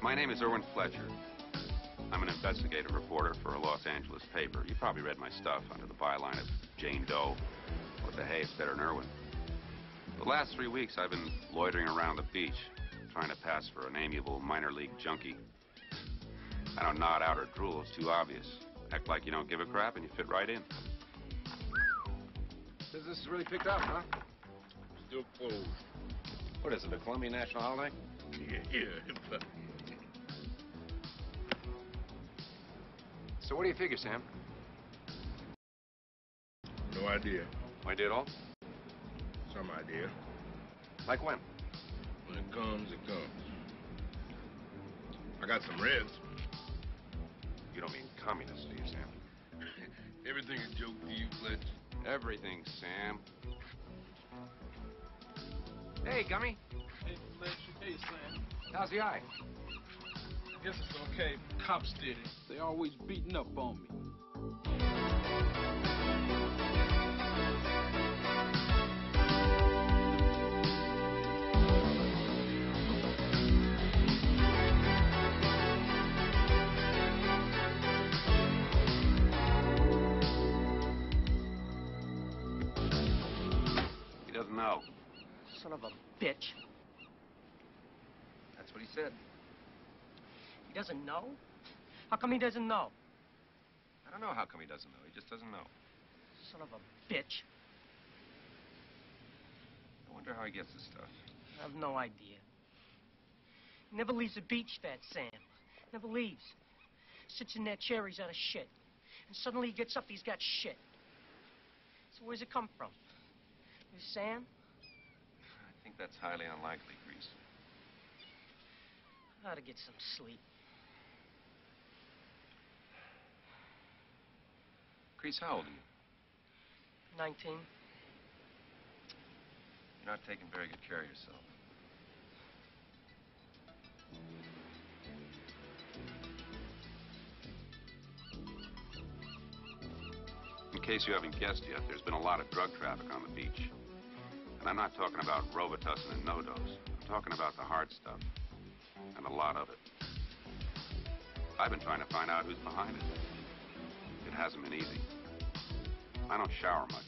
My name is Irwin Fletcher. I'm an investigative reporter for a Los Angeles paper. You probably read my stuff under the byline of Jane Doe. What the hey, it's better than Irwin. The last 3 weeks, I've been loitering around the beach, trying to pass for an amiable minor league junkie. I don't nod out or drool, it's too obvious. Act like you don't give a crap and you fit right in. Business has really picked up, huh? Still closed. What is it, a Colombian national holiday? Yeah. So what do you figure, Sam? No idea. No idea at all? Some idea. Like when? When it comes, it comes. I got some reds. You don't mean communists, do you, Sam? Everything a joke to you, Fletch. Everything, Sam. Hey, Gummy. Hey, Fletch. Hey, Sam. How's the eye? I guess it's okay. Cops did it. They always beating up on me. He doesn't know. Son of a bitch. That's what he said. He doesn't know? How come he doesn't know? I don't know how come he doesn't know. He just doesn't know. Son of a bitch. I wonder how he gets this stuff. I have no idea. He never leaves the beach, that Sam. Never leaves. Sits in that chair, he's out of shit. And suddenly he gets up, he's got shit. So where's it come from? With Sam? I think that's highly unlikely, Grease. I ought to get some sleep. Grease, how old are you? 19. You're not taking very good care of yourself. In case you haven't guessed yet, there's been a lot of drug traffic on the beach. And I'm not talking about Robitussin and NoDoz. I'm talking about the hard stuff. And a lot of it. I've been trying to find out who's behind it. It hasn't been easy. I don't shower much.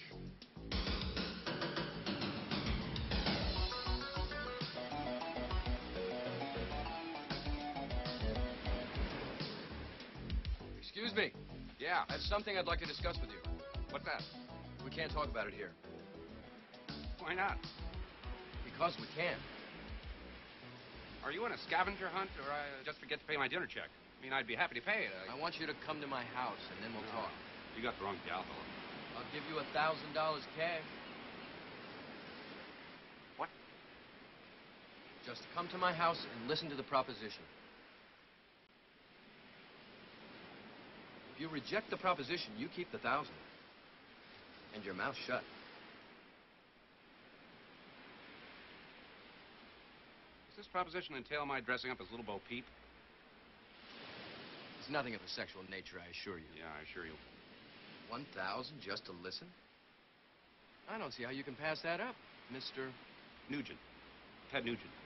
Excuse me. Yeah. I have something I'd like to discuss with you. What's that? We can't talk about it here. Why not? Because we can. Are you on a scavenger hunt, or just forget to pay my dinner check? I mean, I'd be happy to pay it. I want you to come to my house, and then we'll talk. You got the wrong gal, fella. I'll give you $1,000 cash. What? Just come to my house and listen to the proposition. If you reject the proposition, you keep the 1,000. And your mouth shut. Does this proposition entail my dressing up as Little Bo Peep? It's nothing of a sexual nature, I assure you. Yeah, I assure you. 1,000 just to listen? I don't see how you can pass that up, Mr. Nugent. Ted Nugent.